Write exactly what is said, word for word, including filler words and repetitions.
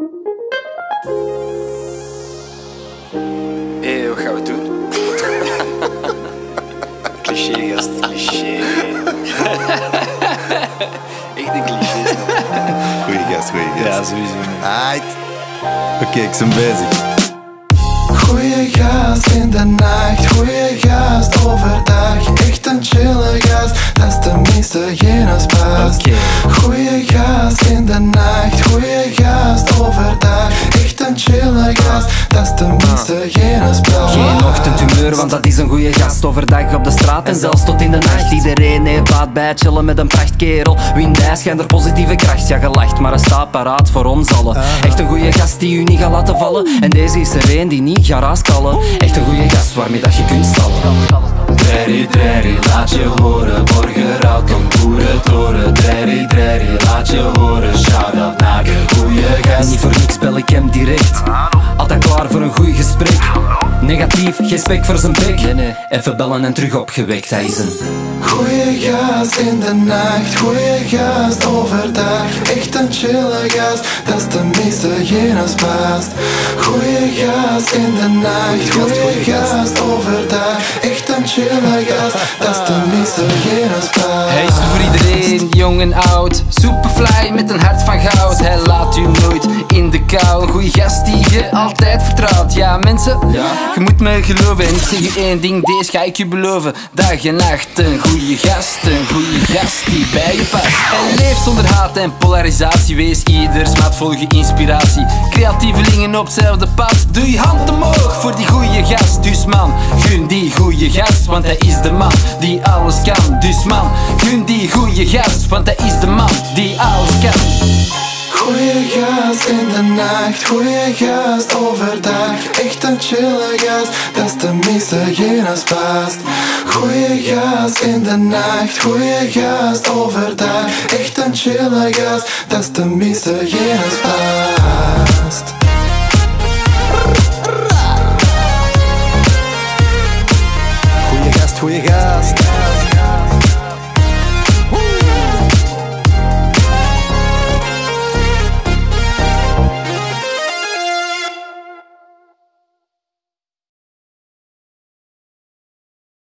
Hé, hey, wat gaan we doen? Cliché, gast, cliché. Echt een cliché. Goeie gast, goeie gast. Ja, sowieso. Aight. Oké, okay, ik ben bezig. Goeie gast in de nacht, goeie gast overdag. Echt een chille gast, dat is tenminste geen past. Okay. Goeie gast in de nacht, goeie gast overdag. Echt een chille gast, dat is tenminste geen past. Geen ochtendhumeur, want dat is een goeie gast. Overdag op de straat en zelfs tot in de nacht. Iedereen heeft baat bij chillen met een prachtkerel. Windij schijnt er positieve kracht, ja gelacht, maar hij staat paraat voor ons allen. Echt een goeie gast die u niet gaat laten vallen. En deze is er een die niet gaat raaskallen. Echt een goeie gast waarmee dat je kunt stallen. Drerry, drerry, laat je horen. Borgerhout om boerentoren. Drerry, drerry, laat je horen. Shout-out naar de goeie gast. Niet voor niks bel ik hem direct. Altijd klaar voor een goed gesprek. Negatief, geen spek voor zijn bek. Nee, nee. Even bellen en terug opgewekt, hij is een goeie gast in de nacht, goeie gast overdag. Echt een chille gast, dat is tenminste geen past. Goeie gast in de nacht, goeie gast overdag. Echt een chille gast, dat is tenminste geen past. Hij is voor iedereen, jong en oud. Superfly met een hart van goud. Hij laat u nooit in de kou. Een goeie gast die je altijd vertrouwt. Ja mensen, ja. Je moet me geloven. En ik zeg u één ding, deze ga ik je beloven. Dag en nacht, een goeie gast. Een goeie gast die bij je past. En leef zonder haat en polarisatie. Wees ieders maat, volg je inspiratie. Creatievelingen op hetzelfde pad. Doe je hand omhoog voor die goeie gast. Dus man, gun die goeie gast. Want hij is de man die alles kan. Dus man, gun die goeie gast. Want hij is de man die alles kan. Goeie gast in de nacht, goeie gast overdag. Echt een chille gast, dat is tenminste geen past. Goeie gast in de nacht, goeie gast overdag. Echt een chille gast, dat is tenminste geen past.